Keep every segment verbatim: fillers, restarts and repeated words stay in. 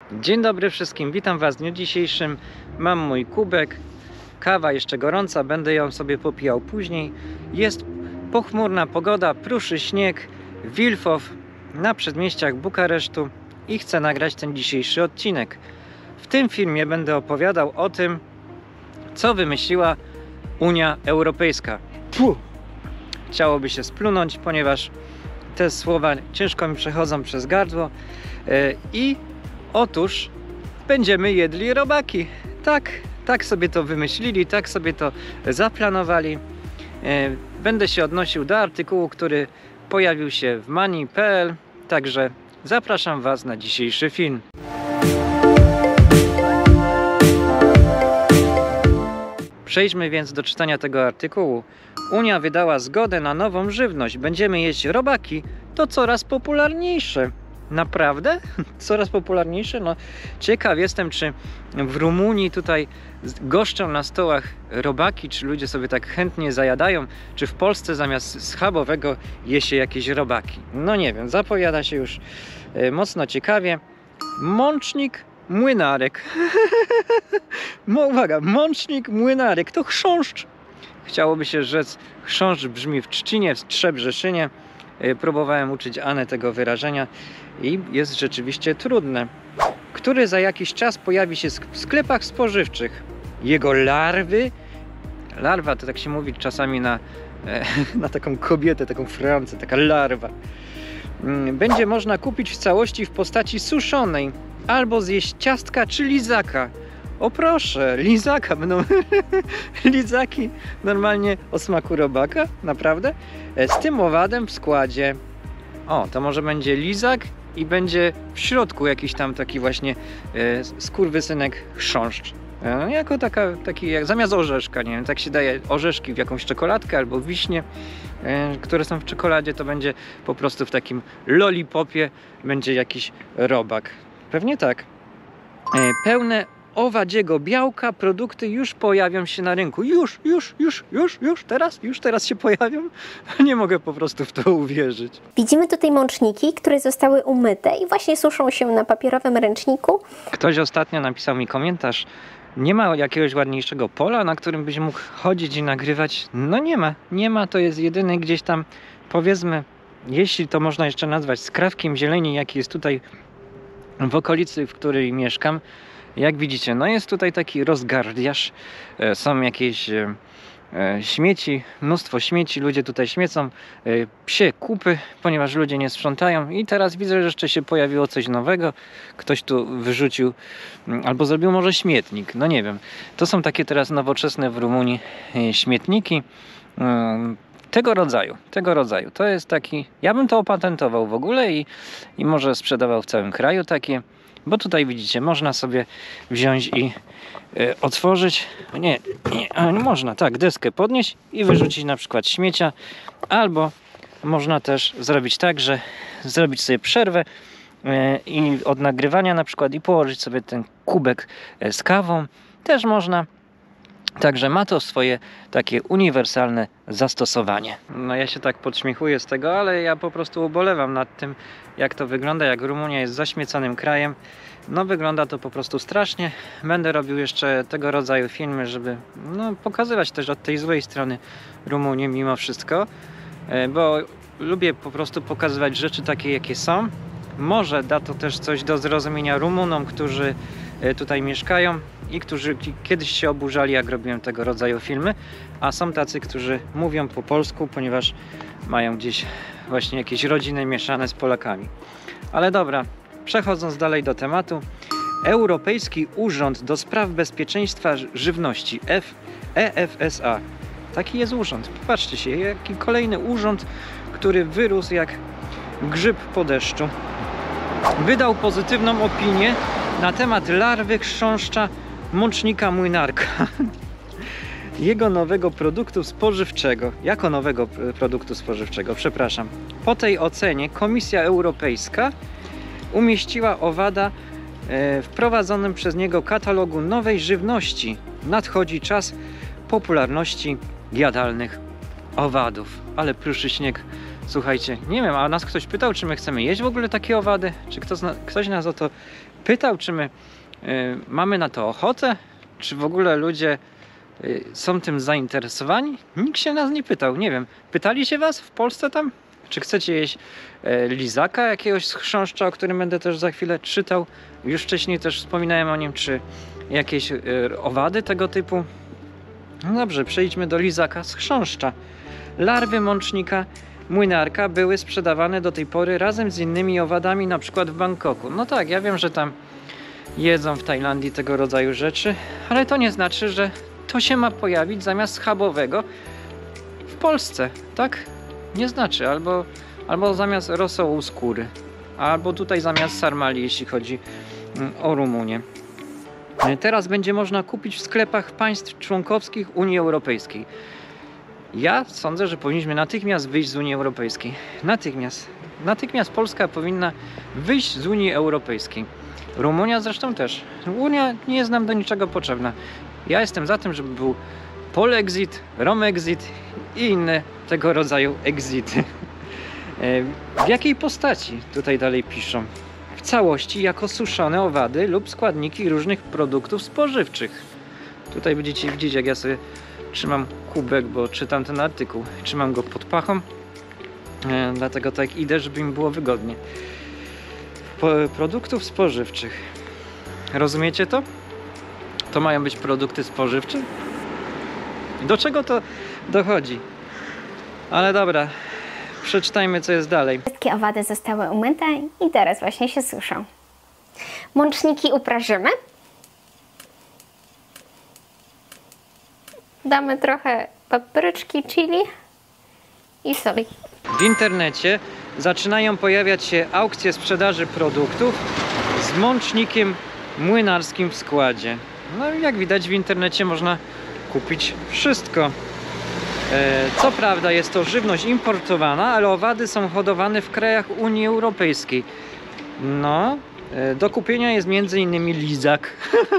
Dzień dobry wszystkim, witam Was w dniu dzisiejszym. Mam mój kubek, kawa jeszcze gorąca, będę ją sobie popijał później. Jest pochmurna pogoda, pruszy śnieg, Wilfow na przedmieściach Bukaresztu i chcę nagrać ten dzisiejszy odcinek. W tym filmie będę opowiadał o tym, co wymyśliła Unia Europejska. Puh. Chciałoby się splunąć, ponieważ te słowa ciężko mi przechodzą przez gardło. I otóż będziemy jedli robaki. Tak, tak sobie to wymyślili, tak sobie to zaplanowali. Będę się odnosił do artykułu, który pojawił się w mani kropka p l. Także zapraszam Was na dzisiejszy film. Przejdźmy więc do czytania tego artykułu. Unia wydała zgodę na nową żywność. Będziemy jeść robaki. To coraz popularniejsze. Naprawdę? Coraz popularniejsze? No, ciekaw jestem, czy w Rumunii tutaj goszczą na stołach robaki, czy ludzie sobie tak chętnie zajadają, czy w Polsce zamiast schabowego je się jakieś robaki. No nie wiem, zapowiada się już mocno ciekawie. Mącznik młynarek. Uwaga, mącznik młynarek to chrząszcz. Chciałoby się rzec, chrząszcz brzmi w trzcinie, w Trzebrzeszynie. Próbowałem uczyć Anę tego wyrażenia i jest rzeczywiście trudne. Który za jakiś czas pojawi się w sklepach spożywczych. Jego larwy, larwa to tak się mówi czasami na, na taką kobietę, taką Francję, taka larwa. Będzie można kupić w całości w postaci suszonej albo zjeść ciastka czy lizaka. O proszę, lizaka, będą lizaki normalnie o smaku robaka, naprawdę? Z tym owadem w składzie. O, to może będzie lizak i będzie w środku jakiś tam taki właśnie e, skurwysynek chrząszcz. E, jako taka, taki jak zamiast orzeszka, nie wiem, tak się daje orzeszki w jakąś czekoladkę albo wiśnie, e, które są w czekoladzie, to będzie po prostu w takim lollipopie będzie jakiś robak. Pewnie tak. E, pełne owadziego białka produkty już pojawią się na rynku. Już, już, już, już, już, teraz, już teraz się pojawią? Nie mogę po prostu w to uwierzyć. Widzimy tutaj mączniki, które zostały umyte i właśnie suszą się na papierowym ręczniku. Ktoś ostatnio napisał mi komentarz. Nie ma jakiegoś ładniejszego pola, na którym byś mógł chodzić i nagrywać? No nie ma, nie ma, to jest jedyny gdzieś tam, powiedzmy, jeśli to można jeszcze nazwać skrawkiem zieleni, jaki jest tutaj w okolicy, w której mieszkam. Jak widzicie, no jest tutaj taki rozgardiaż, są jakieś e, śmieci, mnóstwo śmieci, ludzie tutaj śmiecą, e, psie kupy, ponieważ ludzie nie sprzątają i teraz widzę, że jeszcze się pojawiło coś nowego, ktoś tu wyrzucił albo zrobił może śmietnik, no nie wiem, to są takie teraz nowoczesne w Rumunii e, śmietniki e, tego rodzaju, tego rodzaju, to jest taki, ja bym to opatentował w ogóle i, i może sprzedawał w całym kraju takie. Bo tutaj widzicie, można sobie wziąć i y, otworzyć, nie, nie, a nie można, tak, deskę podnieść i wyrzucić na przykład śmiecia, albo można też zrobić tak, że zrobić sobie przerwę y, i od nagrywania na przykład i położyć sobie ten kubek y, z kawą, też można. Także ma to swoje takie uniwersalne zastosowanie. No ja się tak podśmiechuję z tego, ale ja po prostu ubolewam nad tym, jak to wygląda, jak Rumunia jest zaśmiecanym krajem. No wygląda to po prostu strasznie. Będę robił jeszcze tego rodzaju filmy, żeby no, pokazywać też od tej złej strony Rumunii mimo wszystko. Bo lubię po prostu pokazywać rzeczy takie, jakie są. Może da to też coś do zrozumienia Rumunom, którzy tutaj mieszkają i którzy kiedyś się oburzali, jak robiłem tego rodzaju filmy, a są tacy, którzy mówią po polsku, ponieważ mają gdzieś właśnie jakieś rodziny mieszane z Polakami. Ale dobra, przechodząc dalej do tematu. Europejski Urząd do Spraw Bezpieczeństwa Żywności E F S A. Taki jest urząd. Popatrzcie się, jaki kolejny urząd, który wyrósł jak grzyb po deszczu. Wydał pozytywną opinię na temat larwy chrząszcza mącznika młynarka. Jego nowego produktu spożywczego. Jako nowego produktu spożywczego, przepraszam. Po tej ocenie Komisja Europejska umieściła owada w wprowadzonym przez niego katalogu nowej żywności. Nadchodzi czas popularności jadalnych owadów. Ale pruszy śnieg. Słuchajcie, nie wiem, a nas ktoś pytał, czy my chcemy jeść w ogóle takie owady? Czy ktoś, ktoś nas o to pytał, czy my y, mamy na to ochotę, czy w ogóle ludzie y, są tym zainteresowani. Nikt się nas nie pytał, nie wiem. Pytali się was w Polsce tam? Czy chcecie jeść y, lizaka, jakiegoś z chrząszcza, o którym będę też za chwilę czytał? Już wcześniej też wspominałem o nim, czy jakieś y, owady tego typu. No dobrze, przejdźmy do lizaka z chrząszcza. Larwy mącznika młynarka były sprzedawane do tej pory razem z innymi owadami, na przykład w Bangkoku. No tak, ja wiem, że tam jedzą w Tajlandii tego rodzaju rzeczy, ale to nie znaczy, że to się ma pojawić zamiast schabowego w Polsce, tak? Nie znaczy, albo, albo zamiast rosołu skóry, albo tutaj zamiast sarmali, jeśli chodzi o Rumunię. Teraz będzie można kupić w sklepach państw członkowskich Unii Europejskiej. Ja sądzę, że powinniśmy natychmiast wyjść z Unii Europejskiej. Natychmiast. Natychmiast Polska powinna wyjść z Unii Europejskiej. Rumunia zresztą też. Unia nie jest nam do niczego potrzebna. Ja jestem za tym, żeby był Polexit, Romexit i inne tego rodzaju exity. W jakiej postaci? Tutaj dalej piszą. W całości jako suszone owady lub składniki różnych produktów spożywczych. Tutaj będziecie widzieć, jak ja sobie trzymam kubek, bo czytam ten artykuł. Trzymam go pod pachą, e, dlatego tak idę, żeby mi było wygodnie. Po, produktów spożywczych. Rozumiecie to? To mają być produkty spożywcze? Do czego to dochodzi? Ale dobra, przeczytajmy, co jest dalej. Wszystkie owady zostały umyte i teraz właśnie się suszą. Mączniki uprażymy. Damy trochę papryczki, chili i soli. W internecie zaczynają pojawiać się aukcje sprzedaży produktów z mącznikiem młynarskim w składzie. No i jak widać, w internecie można kupić wszystko. Co prawda jest to żywność importowana, ale owady są hodowane w krajach Unii Europejskiej. No, do kupienia jest między innymi lizak.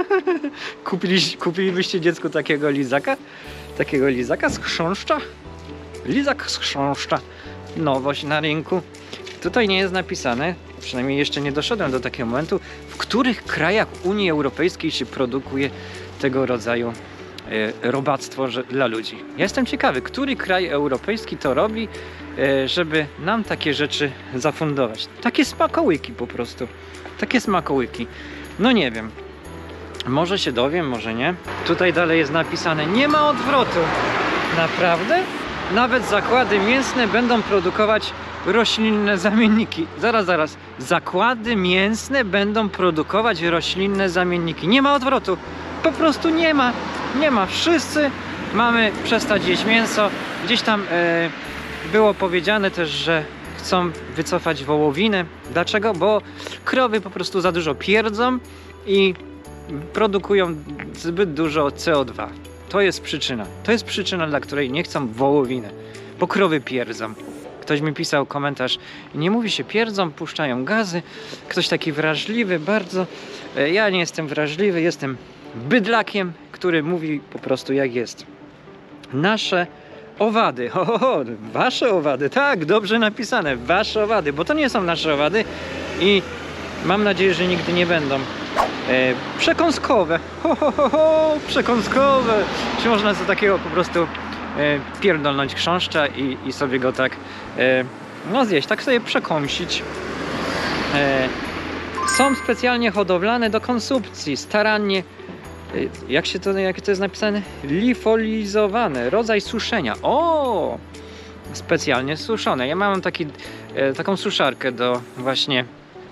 Kupili, kupilibyście dziecku takiego lizaka? Takiego lizaka z chrząszcza? Lizak z chrząszcza. Nowość na rynku. Tutaj nie jest napisane, przynajmniej jeszcze nie doszedłem do takiego momentu, w których krajach Unii Europejskiej się produkuje tego rodzaju robactwo dla ludzi. Ja jestem ciekawy, który kraj europejski to robi, żeby nam takie rzeczy zafundować. Takie smakołyki po prostu. Takie smakołyki. No nie wiem. Może się dowiem, może nie. Tutaj dalej jest napisane: nie ma odwrotu. Naprawdę? Nawet zakłady mięsne będą produkować roślinne zamienniki. Zaraz, zaraz. Zakłady mięsne będą produkować roślinne zamienniki. Nie ma odwrotu. Po prostu nie ma. Nie ma. Wszyscy mamy przestać jeść mięso. Gdzieś tam e, było powiedziane też, że chcą wycofać wołowinę. Dlaczego? Bo krowy po prostu za dużo pierdzą i produkują zbyt dużo C O dwa. To jest przyczyna. To jest przyczyna, dla której nie chcą wołowiny. Bo krowy pierdzą. Ktoś mi pisał komentarz: nie mówi się pierdzą, puszczają gazy. Ktoś taki wrażliwy bardzo. Ja nie jestem wrażliwy, jestem bydlakiem, który mówi po prostu jak jest. Nasze owady, ho, ho, ho, wasze owady, tak, dobrze napisane, wasze owady, bo to nie są nasze owady i mam nadzieję, że nigdy nie będą. E, przekąskowe, ho, ho, ho, ho, przekąskowe. Czy można za takiego po prostu e, pierdolnąć chrząszcza i, i sobie go tak e, no zjeść, tak sobie przekąsić. E, są specjalnie hodowlane do konsumpcji, starannie, jak się to, jak to jest napisane? Lifolizowane, rodzaj suszenia. O! Specjalnie suszone. Ja mam taki, e, taką suszarkę do właśnie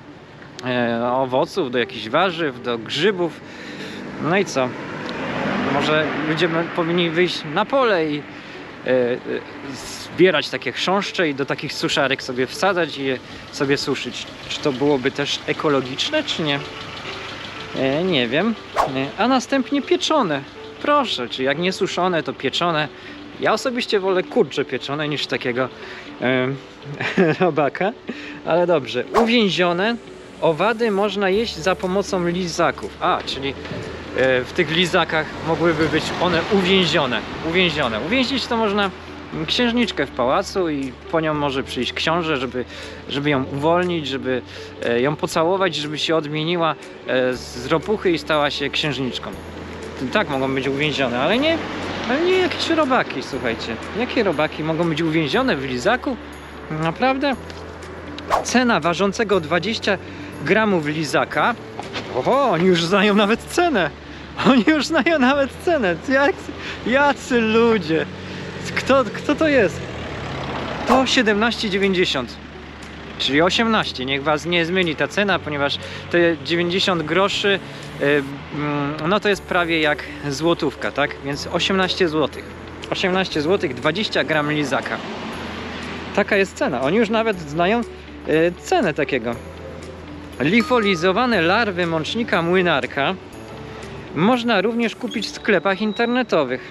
e, owoców, do jakichś warzyw, do grzybów. No i co? Może ludzie powinni wyjść na pole i e, e, zbierać takie chrząszcze i do takich suszarek sobie wsadzać i je sobie suszyć. Czy to byłoby też ekologiczne, czy nie? E, nie wiem. E, a następnie pieczone. Proszę, czy jak nie suszone, to pieczone. Ja osobiście wolę kurcze pieczone niż takiego e, robaka. Ale dobrze. Uwięzione owady można jeść za pomocą lizaków. A, czyli e, w tych lizakach mogłyby być one uwięzione. Uwięzione. Uwięzić to można księżniczkę w pałacu i po nią może przyjść książę, żeby, żeby ją uwolnić, żeby ją pocałować, żeby się odmieniła z ropuchy i stała się księżniczką. Tak mogą być uwięzione, ale nie, ale nie jakieś robaki, słuchajcie. Jakie robaki mogą być uwięzione w lizaku? Naprawdę? Cena ważącego dwadzieścia gramów lizaka. Oho, oni już znają nawet cenę. Oni już znają nawet cenę. Jacy, jacy ludzie. Kto, kto to jest? To siedemnaście dziewięćdziesiąt. Czyli osiemnaście. Niech was nie zmyli ta cena, ponieważ te dziewięćdziesiąt groszy yy, no to jest prawie jak złotówka, tak? Więc osiemnaście złotych. osiemnaście złotych, dwadzieścia gram lizaka. Taka jest cena. Oni już nawet znają yy, cenę takiego. Lifolizowane larwy mącznika młynarka można również kupić w sklepach internetowych.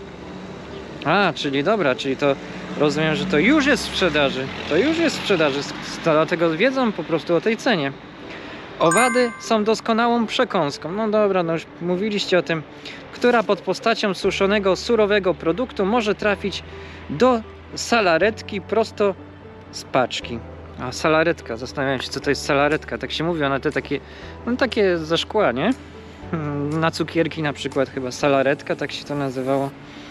A, czyli dobra, czyli to rozumiem, że to już jest w sprzedaży. To już jest w sprzedaży, dlatego wiedzą po prostu o tej cenie. Owady są doskonałą przekąską. No dobra, no już mówiliście o tym, która pod postacią suszonego, surowego produktu może trafić do salaretki prosto z paczki. A salaretka, zastanawiam się, co to jest salaretka. Tak się mówi, one te takie, no takie ze szkła, nie? Na cukierki na przykład chyba salaretka, tak się to nazywało.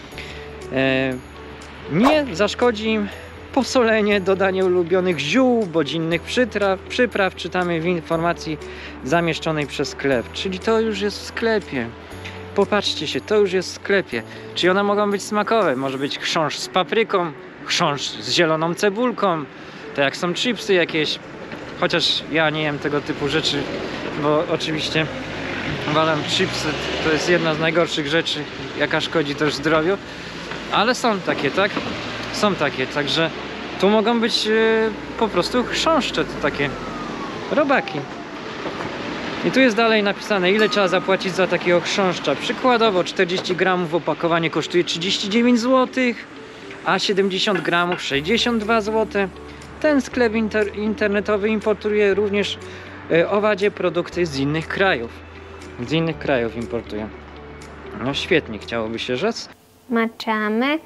E, nie zaszkodzi im posolenie, dodanie ulubionych ziół bądź innych przytraw, przypraw, czytamy w informacji zamieszczonej przez sklep. Czyli to już jest w sklepie. Popatrzcie się, to już jest w sklepie. Czyli one mogą być smakowe. Może być chrząszcz z papryką, chrząszcz z zieloną cebulką, to jak są chipsy jakieś. Chociaż ja nie jem tego typu rzeczy, bo oczywiście uważam, chipsy to jest jedna z najgorszych rzeczy, jaka szkodzi też zdrowiu. Ale są takie, tak? Są takie, także tu mogą być yy, po prostu chrząszcze, to takie robaki. I tu jest dalej napisane, ile trzeba zapłacić za takiego chrząszcza. Przykładowo czterdzieści gramów opakowanie kosztuje trzydzieści dziewięć złotych, a siedemdziesiąt gramów sześćdziesiąt dwa złote. Ten sklep inter internetowy importuje również yy, owadzie produkty z innych krajów. Z innych krajów importuje. No świetnie, chciałoby się rzec. Maczamy.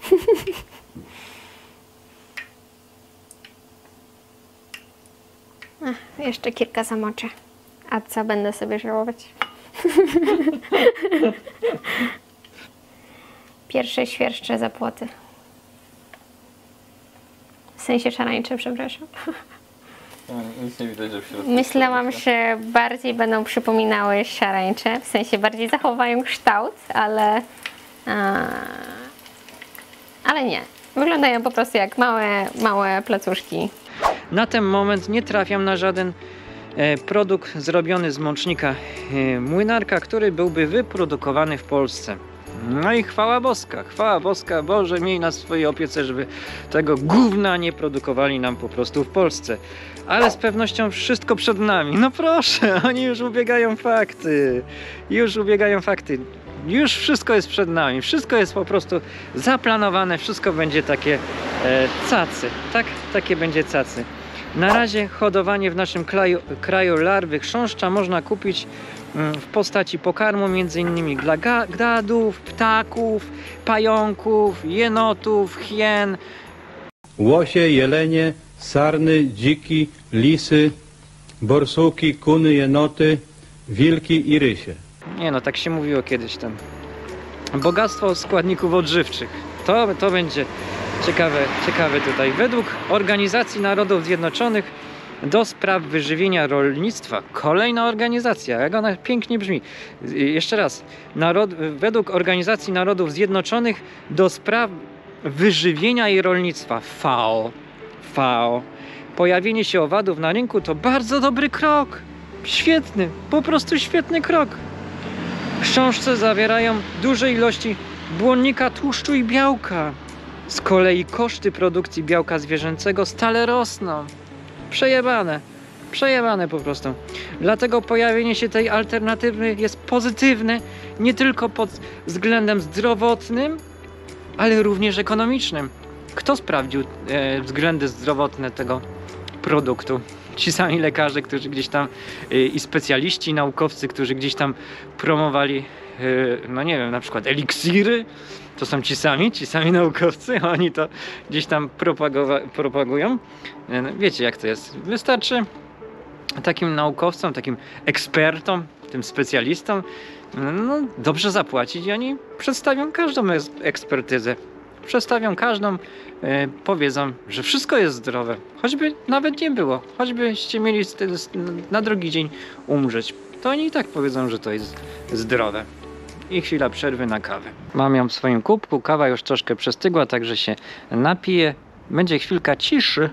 Ach, jeszcze kilka zamoczę. A co będę sobie żałować? Pierwsze świerszcze zapłoty. W sensie szarańcze, przepraszam. Nic nie widać, że w środku. Myślałam, że bardziej będą przypominały szarańcze. W sensie bardziej zachowają kształt, ale... A... Ale nie. Wyglądają po prostu jak małe, małe placuszki. Na ten moment nie trafiam na żaden e, produkt zrobiony z mącznika e, młynarka, który byłby wyprodukowany w Polsce. No i chwała boska, chwała boska, Boże, miej na swojej opiece, żeby tego gówna nie produkowali nam po prostu w Polsce. Ale z pewnością wszystko przed nami. No proszę, oni już ubiegają fakty. Już ubiegają fakty. Już wszystko jest przed nami, wszystko jest po prostu zaplanowane, wszystko będzie takie e, cacy, tak? Takie będzie cacy. Na razie hodowanie w naszym kraju, kraju larwy chrząszcza można kupić mm, w postaci pokarmu między innymi dla gadów, ptaków, pająków, jenotów, hien. Łosie, jelenie, sarny, dziki, lisy, borsuki, kuny, jenoty, wilki i rysie. Nie no, tak się mówiło kiedyś tam. Bogactwo składników odżywczych. To, to będzie ciekawe, ciekawe tutaj. Według Organizacji Narodów Zjednoczonych do spraw wyżywienia rolnictwa. Kolejna organizacja, jak ona pięknie brzmi. Jeszcze raz. Narod, według Organizacji Narodów Zjednoczonych do spraw wyżywienia i rolnictwa. F A O. F A O. Pojawienie się owadów na rynku to bardzo dobry krok. Świetny, po prostu świetny krok. Chrząszcze zawierają duże ilości błonnika, tłuszczu i białka. Z kolei koszty produkcji białka zwierzęcego stale rosną. Przejebane. Przejebane po prostu. Dlatego pojawienie się tej alternatywy jest pozytywne nie tylko pod względem zdrowotnym, ale również ekonomicznym. Kto sprawdził e, względy zdrowotne tego produktu? ci sami lekarze, którzy gdzieś tam y, i specjaliści, naukowcy, którzy gdzieś tam promowali, y, no nie wiem, na przykład eliksiry, to są ci sami, ci sami naukowcy, oni to gdzieś tam propagowa- propagują. Y, no, wiecie jak to jest, wystarczy takim naukowcom, takim ekspertom, tym specjalistom, no, dobrze zapłacić i oni przedstawią każdą ekspertyzę. Przedstawią każdą, yy, powiedzą, że wszystko jest zdrowe. Choćby nawet nie było. Choćbyście mieli na drugi dzień umrzeć. To oni i tak powiedzą, że to jest zdrowe. I chwila przerwy na kawę. Mam ją w swoim kubku. Kawa już troszkę przestygła, także się napiję. Będzie chwilka ciszy.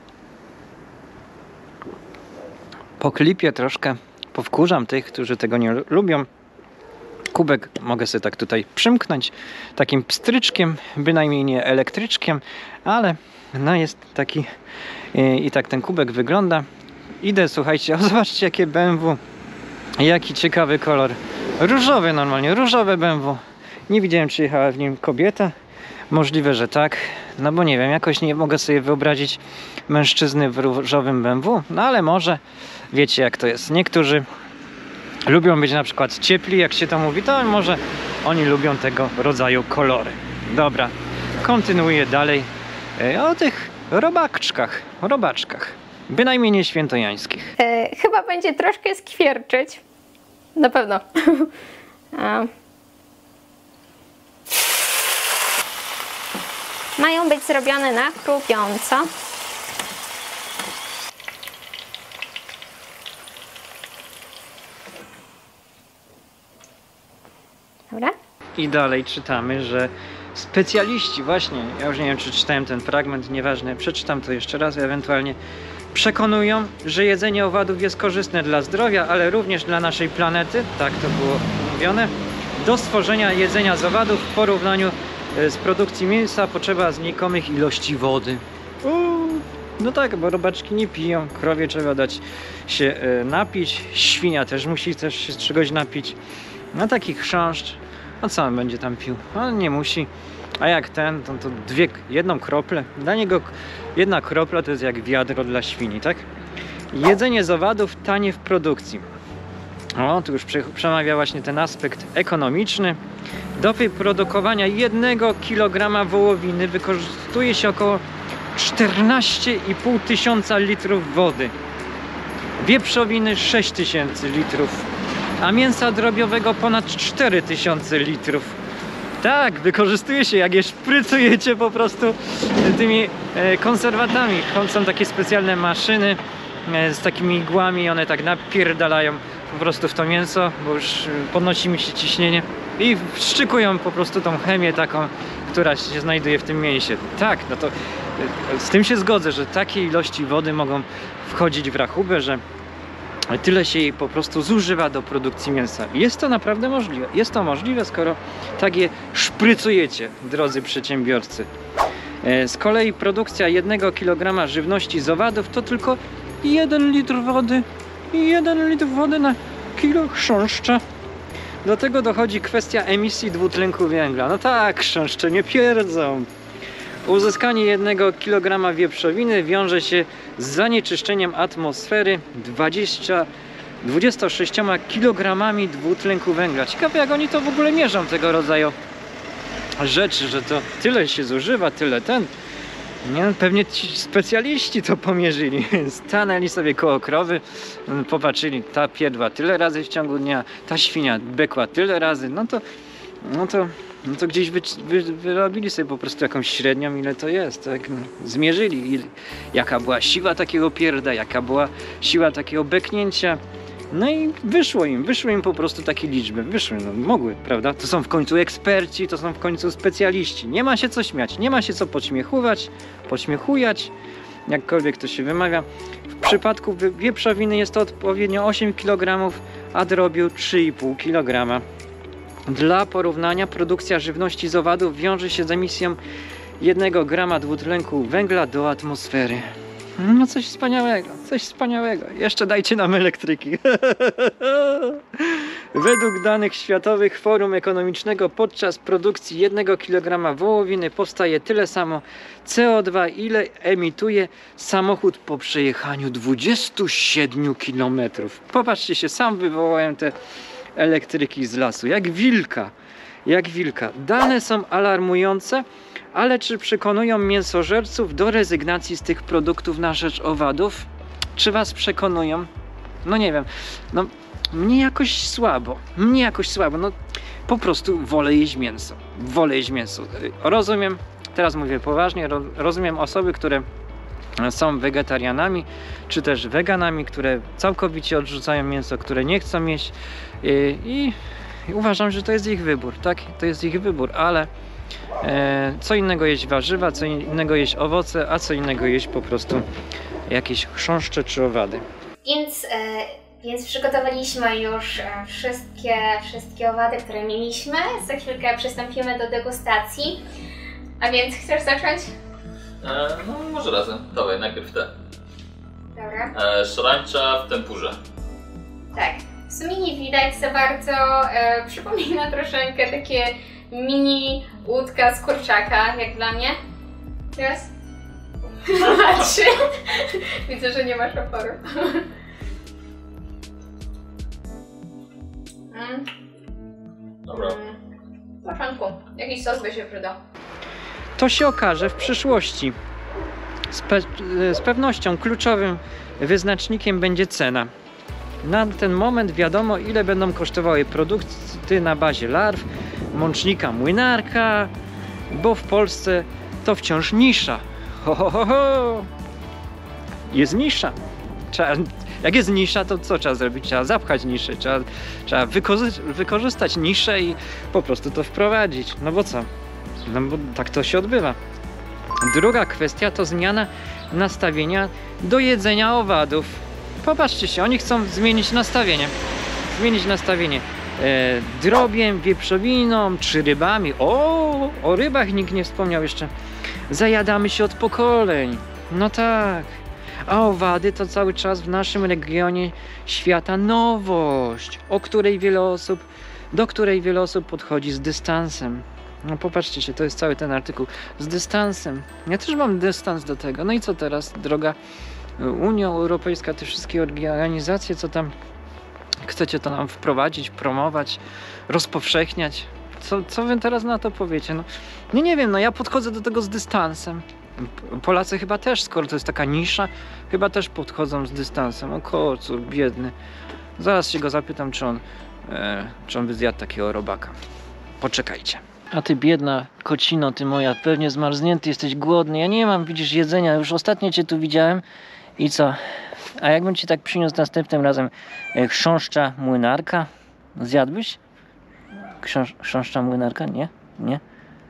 Po klipie troszkę powkurzam tych, którzy tego nie lubią. Kubek mogę sobie tak tutaj przymknąć takim pstryczkiem, bynajmniej nie elektryczkiem, ale no jest taki i, i tak ten kubek wygląda. Idę, słuchajcie, o, zobaczcie jakie B M W, jaki ciekawy kolor, różowy normalnie, różowe B M W. Nie widziałem, czy jechała w nim kobieta, możliwe, że tak, no bo nie wiem, jakoś nie mogę sobie wyobrazić mężczyzny w różowym B M W, no ale może, wiecie jak to jest, niektórzy lubią być na przykład ciepli, jak się to mówi, to może oni lubią tego rodzaju kolory. Dobra, kontynuuję dalej o tych robaczkach, robaczkach, bynajmniej nie świętojańskich. E, chyba będzie troszkę skwierczyć. Na pewno. A. Mają być zrobione na chrupiąco. Dobra. I dalej czytamy, że specjaliści właśnie, ja już nie wiem czy czytałem ten fragment, nieważne, przeczytam to jeszcze raz ewentualnie, przekonują, że jedzenie owadów jest korzystne dla zdrowia, ale również dla naszej planety, tak to było mówione. Do stworzenia jedzenia z owadów w porównaniu z produkcji mięsa potrzeba znikomych ilości wody. Uuu, no tak, bo robaczki nie piją, krowie trzeba dać się napić, świnia też musi też się z czegoś napić. No taki chrząszcz, no co on będzie tam pił? On nie musi. A jak ten, to, to dwie, jedną kroplę. Dla niego jedna kropla to jest jak wiadro dla świni, tak? Jedzenie z owadów tanie w produkcji. O, tu już przemawia właśnie ten aspekt ekonomiczny. Do wyprodukowania jednego kilograma wołowiny wykorzystuje się około czternaście i pół tysiąca litrów wody. Wieprzowiny sześć tysięcy litrów. A mięsa drobiowego ponad cztery tysiące litrów. Tak, wykorzystuje się, jak je szprycujecie po prostu tymi konserwatami. Są takie specjalne maszyny z takimi igłami, one tak napierdalają po prostu w to mięso, bo już podnosi mi się ciśnienie i wszczykują po prostu tą chemię taką, która się znajduje w tym mięsie. Tak, no to z tym się zgodzę, że takie ilości wody mogą wchodzić w rachubę, że tyle się jej po prostu zużywa do produkcji mięsa. Jest to naprawdę możliwe. Jest to możliwe, skoro tak je szprycujecie, drodzy przedsiębiorcy. Z kolei produkcja jednego kilograma żywności z owadów to tylko jeden litr wody i jeden litr wody na kilo chrząszcza. Do tego dochodzi kwestia emisji dwutlenku węgla. No tak, chrząszcze nie pierdzą. Uzyskanie jednego kilograma wieprzowiny wiąże się z zanieczyszczeniem atmosfery dwudziestoma sześcioma kilogramami dwutlenku węgla. Ciekawe jak oni to w ogóle mierzą, tego rodzaju rzeczy, że to tyle się zużywa, tyle ten. Nie, pewnie ci specjaliści to pomierzyli. Stanęli sobie koło krowy, popatrzyli, ta pierdła tyle razy w ciągu dnia, ta świnia bekła tyle razy, no to, no to, no to gdzieś wy, wy, wyrobili sobie po prostu jakąś średnią, ile to jest, tak? Zmierzyli, ile, jaka była siła takiego pierda, jaka była siła takiego beknięcia. No i wyszło im, wyszło im po prostu takie liczby, wyszły, no mogły, prawda? To są w końcu eksperci, to są w końcu specjaliści. Nie ma się co śmiać, nie ma się co podśmiechować, podśmiechujać, jakkolwiek to się wymawia. W przypadku wieprzowiny jest to odpowiednio osiem kilogramów, a drobiu trzy i pół kilograma. Dla porównania produkcja żywności z owadów wiąże się z emisją jednego grama dwutlenku węgla do atmosfery. No coś wspaniałego, coś wspaniałego. Jeszcze dajcie nam elektryki. Według danych Światowych Forum Ekonomicznego podczas produkcji jednego kilograma wołowiny powstaje tyle samo C O dwa, ile emituje samochód po przejechaniu dwudziestu siedmiu kilometrów. Popatrzcie się, sam wywołałem te elektryki z lasu, jak wilka, jak wilka. Dane są alarmujące, ale czy przekonują mięsożerców do rezygnacji z tych produktów na rzecz owadów? Czy was przekonują? No nie wiem, no mnie jakoś słabo, mnie jakoś słabo, no po prostu wolę jeść mięso, wolę jeść mięso. Rozumiem, teraz mówię poważnie, rozumiem osoby, które są wegetarianami, czy też weganami, które całkowicie odrzucają mięso, które nie chcą jeść i, i uważam, że to jest ich wybór, tak? To jest ich wybór, ale e, co innego jeść warzywa, co innego jeść owoce, a co innego jeść po prostu jakieś chrząszcze czy owady. Więc, e, więc przygotowaliśmy już e, wszystkie, wszystkie owady, które mieliśmy. Za chwilkę przystąpimy do degustacji. A więc chcesz zacząć? E, no może razem. Dawaj, najpierw te. Dobra. E, szarańcza w tempurze. Tak. W sumie nie widać za bardzo. E, przypomina troszeczkę takie mini łódka z kurczaka, jak dla mnie. Teraz? Trzy. Widzę, że nie masz oporu. Mm. Dobra. W porządku. Jakiś sos by się przydał. To się okaże w przyszłości. Z, pe z pewnością kluczowym wyznacznikiem będzie cena. Na ten moment wiadomo, ile będą kosztowały produkty na bazie larw, mącznika młynarka, bo w Polsce to wciąż nisza. Ho, ho, ho, ho. Jest nisza. Trzeba, jak jest nisza, to co trzeba zrobić? Trzeba zapchać niszę, trzeba, trzeba wykorzy wykorzystać niszę i po prostu to wprowadzić. No bo co? No bo tak to się odbywa. Druga kwestia to zmiana nastawienia do jedzenia owadów. Popatrzcie się, oni chcą zmienić nastawienie. Zmienić nastawienie e, drobiem, wieprzowiną czy rybami. O, o rybach nikt nie wspomniał jeszcze. Zajadamy się od pokoleń. No tak. A owady to cały czas w naszym regionie świata nowość, o której wiele osób, do której wiele osób podchodzi z dystansem. No popatrzcie się, to jest cały ten artykuł. Z dystansem. Ja też mam dystans do tego. No i co teraz, droga Unia Europejska, te wszystkie organizacje, co tam chcecie to nam wprowadzić, promować, rozpowszechniać? Co, co wy teraz na to powiecie? No, nie, nie wiem, no ja podchodzę do tego z dystansem. Polacy chyba też, skoro to jest taka nisza, chyba też podchodzą z dystansem. O kurczę, biedny. Zaraz się go zapytam, czy on, e, czy on by zjadł takiego robaka. Poczekajcie. A ty biedna kocino, ty moja, pewnie zmarznięty, jesteś głodny. Ja nie mam, widzisz, jedzenia. Już ostatnio cię tu widziałem. I co? A jakbym ci tak przyniósł następnym razem e, chrząszcza młynarka? Zjadłbyś? Książ chrząszcza młynarka? Nie? Nie?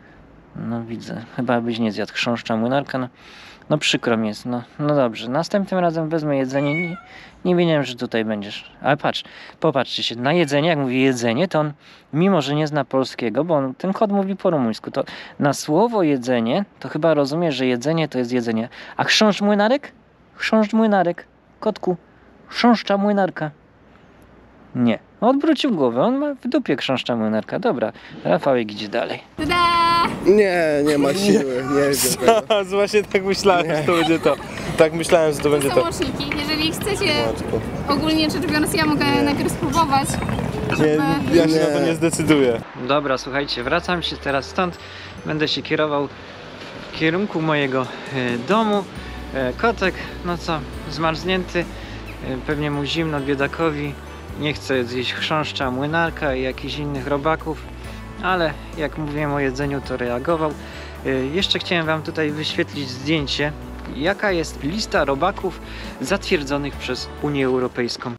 No widzę. Chyba byś nie zjadł chrząszcza młynarka. No, no przykro mi jest. No, no dobrze. Następnym razem wezmę jedzenie. Nie, nie wiedziałem, że tutaj będziesz. Ale patrz, popatrzcie się. Na jedzenie, jak mówię jedzenie, to on, mimo że nie zna polskiego, bo on, ten kot mówi po rumuńsku, to na słowo jedzenie, to chyba rozumie, że jedzenie to jest jedzenie. A chrząszcz młynarek? Chrząszcz młynarek. Kotku. Chrząszcza młynarka. Nie. Odwrócił głowę. On ma w dupie chrząszcza młynarka. Dobra. Rafałek idzie dalej. Tada! Nie, nie ma siły, nie wiem tego. Właśnie tak myślałem, że to będzie to. Tak myślałem, że to będzie Są to. łączniki. Jeżeli chcecie, ogólnie rzecz biorąc, ja mogę najpierw spróbować. Nie, ja się na to nie zdecyduję. Dobra, słuchajcie, wracam się teraz stąd. Będę się kierował w kierunku mojego e, domu. E, kotek, no co, zmarznięty. E, pewnie mu zimno, biedakowi. Nie chce zjeść chrząszcza, młynarka i jakichś innych robaków. Ale jak mówiłem o jedzeniu, to reagował. E, jeszcze chciałem wam tutaj wyświetlić zdjęcie, jaka jest lista robaków zatwierdzonych przez Unię Europejską.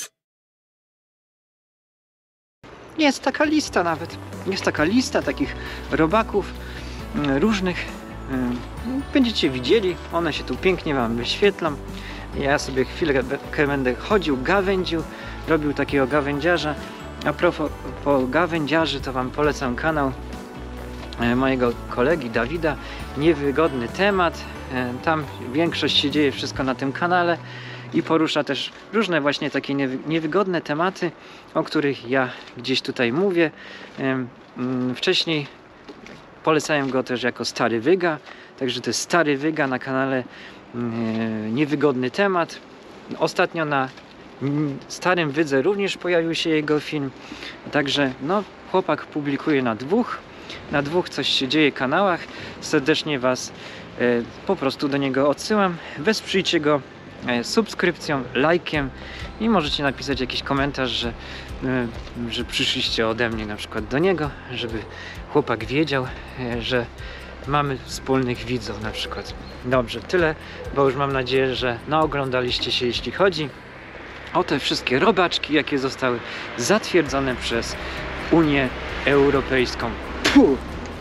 Jest taka lista nawet. Jest taka lista takich robaków mm, różnych. Mm, Będziecie widzieli, one się tu pięknie wam wyświetlą. Ja sobie chwilę będę chodził, gawędził, robił takiego gawędziarza. A propos po gawędziarzy, to wam polecam kanał e, mojego kolegi Dawida. Niewygodny temat. E, tam większość się dzieje wszystko na tym kanale. i porusza też różne właśnie takie niewygodne tematy, o których ja gdzieś tutaj mówię. Wcześniej polecałem go też jako Stary Wyga, także to jest Stary Wyga na kanale Niewygodny Temat. Ostatnio na Starym Wydze również pojawił się jego film, także no, chłopak publikuje na dwóch, na dwóch coś się dzieje kanałach. Serdecznie Was e, po prostu do niego odsyłam. Wesprzyjcie go e, subskrypcją, lajkiem i możecie napisać jakiś komentarz, że, e, że przyszliście ode mnie na przykład do niego, żeby chłopak wiedział, e, że mamy wspólnych widzów na przykład. Dobrze, tyle, bo już mam nadzieję, że naoglądaliście się, jeśli chodzi o te wszystkie robaczki, jakie zostały zatwierdzone przez Unię Europejską. Puh.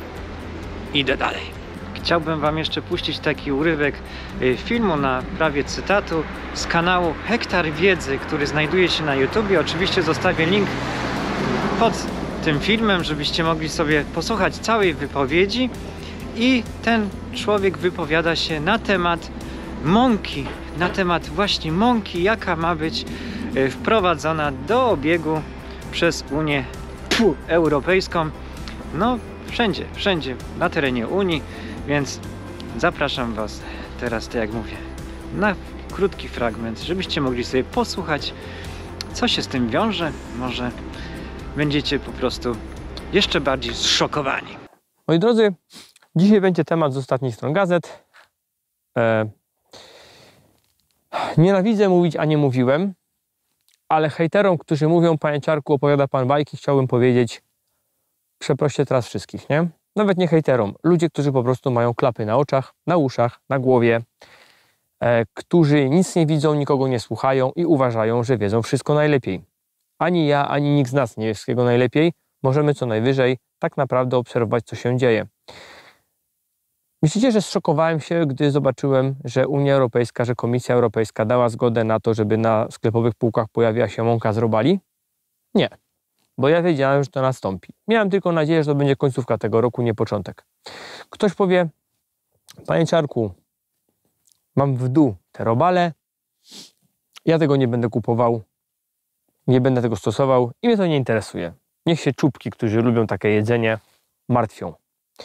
Idę dalej. Chciałbym Wam jeszcze puścić taki urywek filmu na prawie cytatu z kanału Hektar Wiedzy, który znajduje się na YouTubie. Oczywiście zostawię link pod tym filmem, żebyście mogli sobie posłuchać całej wypowiedzi. I ten człowiek wypowiada się na temat mąki, na temat właśnie mąki, jaka ma być wprowadzona do obiegu przez Unię Europejską. No wszędzie, wszędzie na terenie Unii, więc zapraszam Was teraz, tak jak mówię, na krótki fragment, żebyście mogli sobie posłuchać, co się z tym wiąże. Może będziecie po prostu jeszcze bardziej zszokowani. Moi drodzy, dzisiaj będzie temat z ostatnich stron gazet. E... Nienawidzę mówić, a nie mówiłem, ale hejterom, którzy mówią, panie Czarku, opowiada pan bajki, chciałbym powiedzieć, przeproście teraz wszystkich, nie? Nawet nie hejterom, ludzie, którzy po prostu mają klapy na oczach, na uszach, na głowie, e, którzy nic nie widzą, nikogo nie słuchają i uważają, że wiedzą wszystko najlepiej. Ani ja, ani nikt z nas nie wie wszystkiego najlepiej, możemy co najwyżej tak naprawdę obserwować, co się dzieje. Myślicie, że zszokowałem się, gdy zobaczyłem, że Unia Europejska, że Komisja Europejska dała zgodę na to, żeby na sklepowych półkach pojawiła się mąka z robali? Nie, bo ja wiedziałem, że to nastąpi. Miałem tylko nadzieję, że to będzie końcówka tego roku, nie początek. Ktoś powie, panie Czarku, mam w dół te robale, ja tego nie będę kupował, nie będę tego stosował i mnie to nie interesuje. Niech się czubki, którzy lubią takie jedzenie, martwią.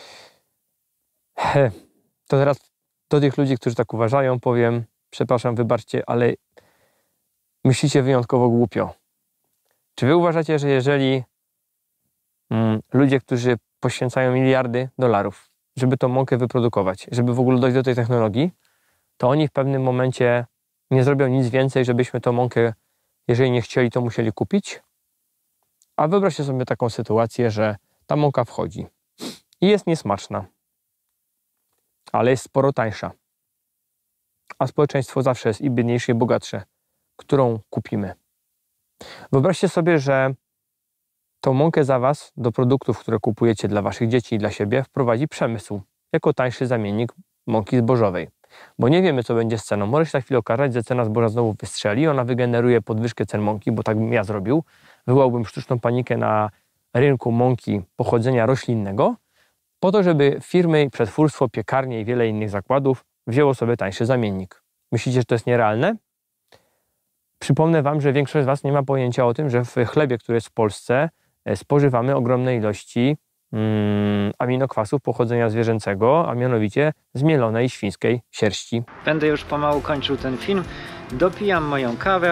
To teraz do tych ludzi, którzy tak uważają, powiem, przepraszam, wybaczcie, ale myślicie wyjątkowo głupio. Czy wy uważacie, że jeżeli mm, ludzie, którzy poświęcają miliardy dolarów, żeby tą mąkę wyprodukować, żeby w ogóle dojść do tej technologii, to oni w pewnym momencie nie zrobią nic więcej, żebyśmy tą mąkę, jeżeli nie chcieli, to musieli kupić? A wyobraźcie sobie taką sytuację, że ta mąka wchodzi i jest niesmaczna, ale jest sporo tańsza. A społeczeństwo zawsze jest i biedniejsze, i bogatsze, którą kupimy. Wyobraźcie sobie, że tą mąkę za was do produktów, które kupujecie dla waszych dzieci i dla siebie, wprowadzi przemysł jako tańszy zamiennik mąki zbożowej. Bo nie wiemy, co będzie z ceną. Może się za chwilę okazać, że cena zboża znowu wystrzeli, ona wygeneruje podwyżkę cen mąki, bo tak bym ja zrobił. Wywołałbym sztuczną panikę na rynku mąki pochodzenia roślinnego, po to, żeby firmy, przetwórstwo, piekarnie i wiele innych zakładów wzięło sobie tańszy zamiennik. Myślicie, że to jest nierealne? Przypomnę wam, że większość z was nie ma pojęcia o tym, że w chlebie, który jest w Polsce, spożywamy ogromne ilości mm, aminokwasów pochodzenia zwierzęcego, a mianowicie zmielonej świńskiej sierści. Będę już pomału kończył ten film. Dopijam moją kawę.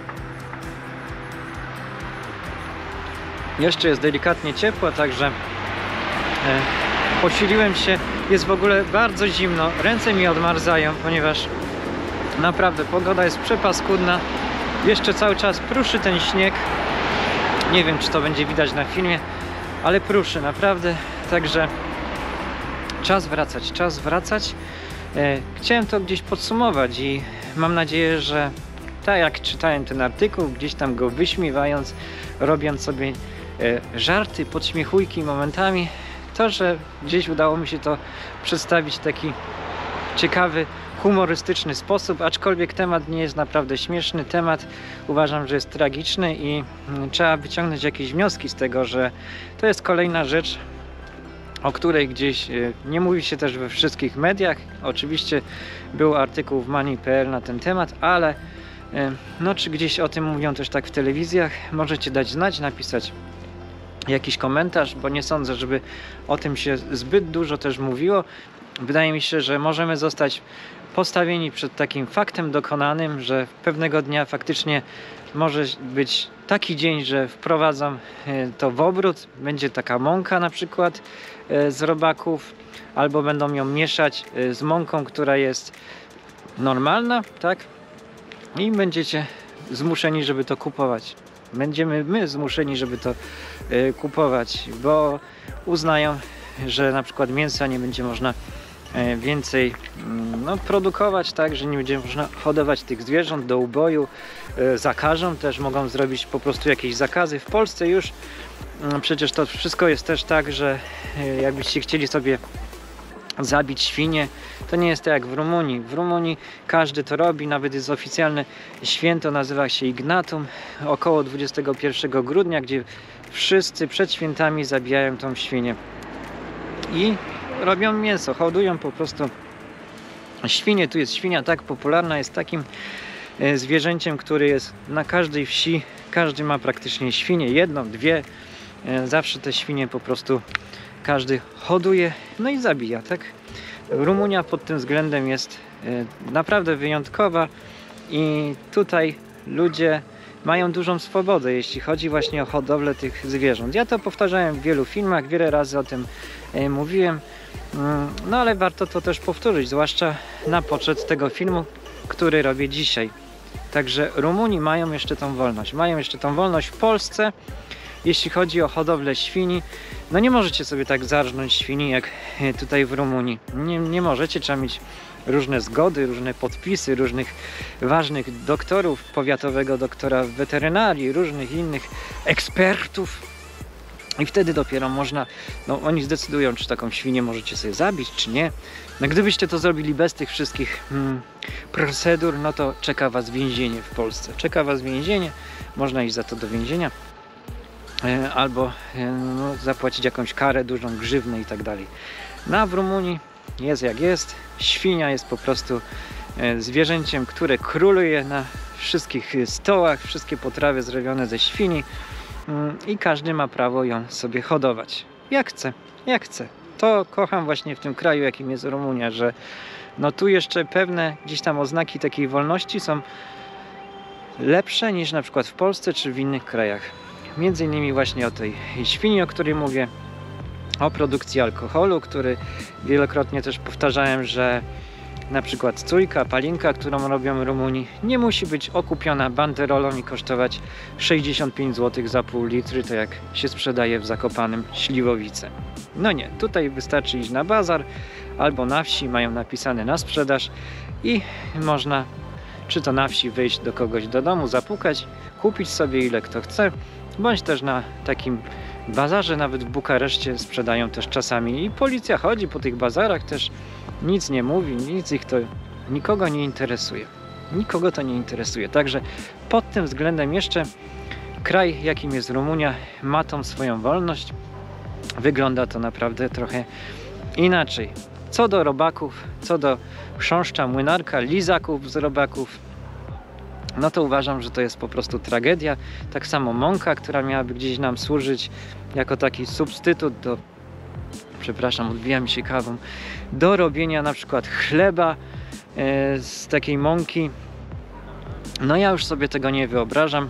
Jeszcze jest delikatnie ciepło, także e, posiliłem się. Jest w ogóle bardzo zimno. Ręce mi odmarzają, ponieważ naprawdę pogoda jest przepaskudna. Jeszcze cały czas pruszy ten śnieg. Nie wiem, czy to będzie widać na filmie, ale pruszy naprawdę. Także czas wracać, czas wracać. E, chciałem to gdzieś podsumować i mam nadzieję, że tak jak czytałem ten artykuł, gdzieś tam go wyśmiewając, robiąc sobie e, żarty, podśmiechujki momentami, to, że gdzieś udało mi się to przedstawić w taki ciekawy, humorystyczny sposób, aczkolwiek temat nie jest naprawdę śmieszny. Temat uważam, że jest tragiczny i trzeba wyciągnąć jakieś wnioski z tego, że to jest kolejna rzecz, o której gdzieś nie mówi się też we wszystkich mediach. Oczywiście był artykuł w money kropka p l na ten temat, ale No czy gdzieś o tym mówią też tak w telewizjach, możecie dać znać, napisać jakiś komentarz, bo nie sądzę, żeby o tym się zbyt dużo też mówiło. Wydaje mi się, że możemy zostać postawieni przed takim faktem dokonanym, że pewnego dnia faktycznie może być taki dzień, że wprowadzą to w obrót, będzie taka mąka na przykład z robaków, albo będą ją mieszać z mąką, która jest normalna, tak? I będziecie zmuszeni, żeby to kupować. Będziemy my zmuszeni, żeby to y, kupować, bo uznają, że na przykład mięsa nie będzie można y, więcej y, no, produkować, tak, że nie będzie można hodować tych zwierząt do uboju. Y, zakażą też, mogą zrobić po prostu jakieś zakazy. W Polsce już y, przecież to wszystko jest też tak, że y, jakbyście chcieli sobie zabić świnie, to nie jest tak jak w Rumunii. W Rumunii każdy to robi, nawet jest oficjalne święto, nazywa się Ignatum, około dwudziestego pierwszego grudnia, gdzie wszyscy przed świętami zabijają tą świnię i robią mięso, hodują po prostu świnie. Tu jest świnia tak popularna, jest takim zwierzęciem, który jest na każdej wsi, każdy ma praktycznie świnię, jedną, dwie, zawsze te świnie po prostu każdy hoduje, no i zabija, tak? Rumunia pod tym względem jest naprawdę wyjątkowa i tutaj ludzie mają dużą swobodę, jeśli chodzi właśnie o hodowlę tych zwierząt. Ja to powtarzałem w wielu filmach, wiele razy o tym mówiłem, no ale warto to też powtórzyć, zwłaszcza na poczet tego filmu, który robię dzisiaj. Także Rumuni mają jeszcze tą wolność, mają jeszcze tą wolność w Polsce. Jeśli chodzi o hodowlę świni, no nie możecie sobie tak zarżnąć świni jak tutaj w Rumunii. Nie, nie możecie, trzeba mieć różne zgody, różne podpisy, różnych ważnych doktorów, powiatowego doktora weterynarii, różnych innych ekspertów. I wtedy dopiero można, no oni zdecydują, czy taką świnię możecie sobie zabić, czy nie. No gdybyście to zrobili bez tych wszystkich hmm, procedur, no to czeka was więzienie w Polsce. Czeka was więzienie, można iść za to do więzienia. Albo no, zapłacić jakąś karę, dużą grzywnę i tak dalej. No a w Rumunii jest jak jest. Świnia jest po prostu zwierzęciem, które króluje na wszystkich stołach, wszystkie potrawy zrobione ze świni i każdy ma prawo ją sobie hodować. Jak chce, jak chce. To kocham właśnie w tym kraju, jakim jest Rumunia, że no tu jeszcze pewne gdzieś tam oznaki takiej wolności są lepsze niż na przykład w Polsce czy w innych krajach. Między innymi właśnie o tej świni, o której mówię, o produkcji alkoholu, który wielokrotnie też powtarzałem, że na przykład cujka, palinka, którą robią Rumuni, nie musi być okupiona banderolą i kosztować sześćdziesiąt pięć złotych za pół litry, to jak się sprzedaje w Zakopanem Śliwowice. No nie, tutaj wystarczy iść na bazar albo na wsi, mają napisane na sprzedaż i można czy to na wsi wyjść do kogoś do domu, zapukać, kupić sobie ile kto chce, bądź też na takim bazarze, nawet w Bukareszcie sprzedają też czasami i policja chodzi po tych bazarach, też nic nie mówi, nic ich to, nikogo nie interesuje. Nikogo to nie interesuje. Także pod tym względem jeszcze kraj, jakim jest Rumunia, ma tą swoją wolność. Wygląda to naprawdę trochę inaczej. Co do robaków, co do chrząszcza, młynarka, lizaków z robaków, no to uważam, że to jest po prostu tragedia. Tak samo mąka, która miałaby gdzieś nam służyć jako taki substytut do, przepraszam, odbijam się kawą, do robienia na przykład chleba e, z takiej mąki. No ja już sobie tego nie wyobrażam.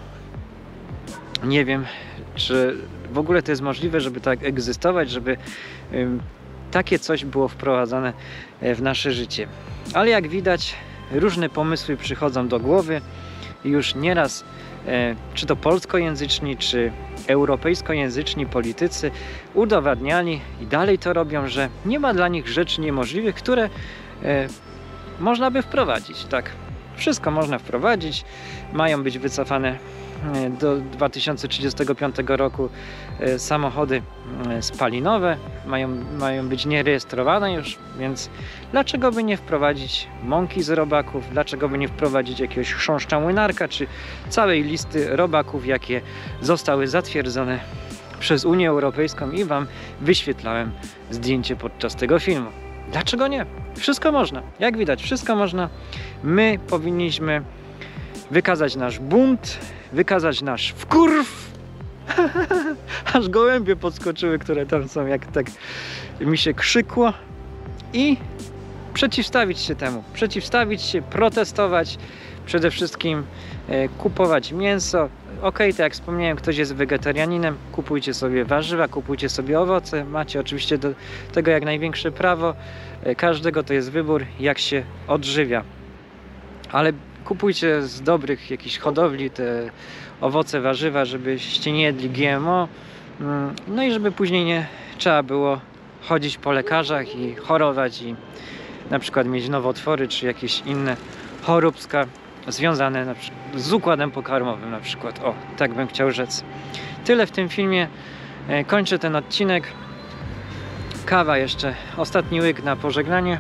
Nie wiem, czy w ogóle to jest możliwe, żeby tak egzystować, żeby y, takie coś było wprowadzane w nasze życie. Ale jak widać, różne pomysły przychodzą do głowy i już nieraz e, czy to polskojęzyczni, czy europejskojęzyczni politycy udowadniali i dalej to robią, że nie ma dla nich rzeczy niemożliwych, które e, można by wprowadzić. Tak, wszystko można wprowadzić, mają być wycofane do dwa tysiące trzydziestego piątego roku samochody spalinowe, mają, mają być nierejestrowane już, więc dlaczego by nie wprowadzić mąki z robaków, dlaczego by nie wprowadzić jakiegoś chrząszcza młynarka, czy całej listy robaków, jakie zostały zatwierdzone przez Unię Europejską i wam wyświetlałem zdjęcie podczas tego filmu. Dlaczego nie? Wszystko można. Jak widać, wszystko można. My powinniśmy wykazać nasz bunt, wykazać nasz wkurw. Aż gołębie podskoczyły, które tam są, jak tak mi się krzykło. I przeciwstawić się temu, przeciwstawić się, protestować, przede wszystkim e, kupować mięso. Ok, tak jak wspomniałem, ktoś jest wegetarianinem, kupujcie sobie warzywa, kupujcie sobie owoce, macie oczywiście do tego jak największe prawo, e, każdego to jest wybór, jak się odżywia. Ale kupujcie z dobrych jakichś hodowli te owoce, warzywa, żebyście nie jedli G M O, no i żeby później nie trzeba było chodzić po lekarzach i chorować i na przykład mieć nowotwory czy jakieś inne choróbska związane na przykład z układem pokarmowym na przykład. O, tak bym chciał rzec. Tyle w tym filmie. Kończę ten odcinek. Kawa jeszcze. Ostatni łyk na pożegnanie.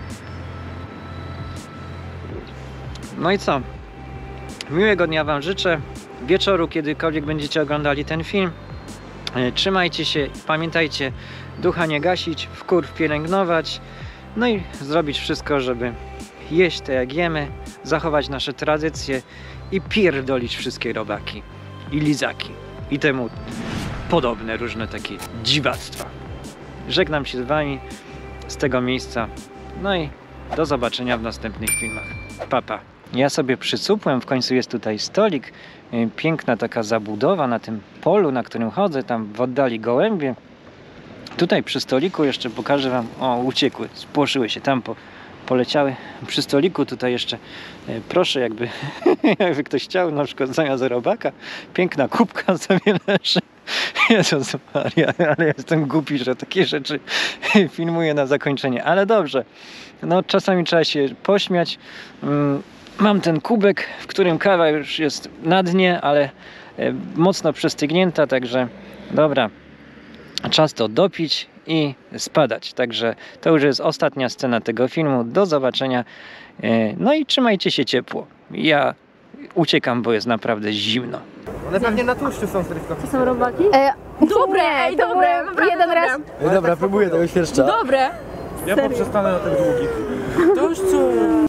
No i co? Miłego dnia Wam życzę. Wieczoru, kiedykolwiek będziecie oglądali ten film. Trzymajcie się. Pamiętajcie, ducha nie gasić, wkurw pielęgnować. No i zrobić wszystko, żeby jeść to jak jemy, zachować nasze tradycje i pierdolić wszystkie robaki i lizaki i temu podobne różne takie dziwactwa. Żegnam się z Wami z tego miejsca. No i do zobaczenia w następnych filmach. Pa, pa. Ja sobie przysupłem, w końcu jest tutaj stolik. Piękna taka zabudowa na tym polu, na którym chodzę, tam w oddali gołębie. Tutaj przy stoliku jeszcze pokażę Wam, o uciekły, spłoszyły się, tam po, poleciały. Przy stoliku tutaj jeszcze, e, proszę jakby, jakby ktoś chciał, na przykład zamiast robaka, piękna kubka sobie leży. Jezus Maria, ale jestem głupi, że takie rzeczy filmuję na zakończenie, ale dobrze. No czasami trzeba się pośmiać. Mam ten kubek, w którym kawa już jest na dnie, ale mocno przestygnięta, także dobra. Czas to dopić i spadać. Także to już jest ostatnia scena tego filmu. Do zobaczenia. No i trzymajcie się ciepło. Ja uciekam, bo jest naprawdę zimno. One pewnie na tłuszczu są zdrywko. To są robaki? E, dobre, ej, dobre. Jeden raz. Ej, dobra, próbuję tego świerszcza. Dobre. Ja poprzestanę na tych długich. To już co?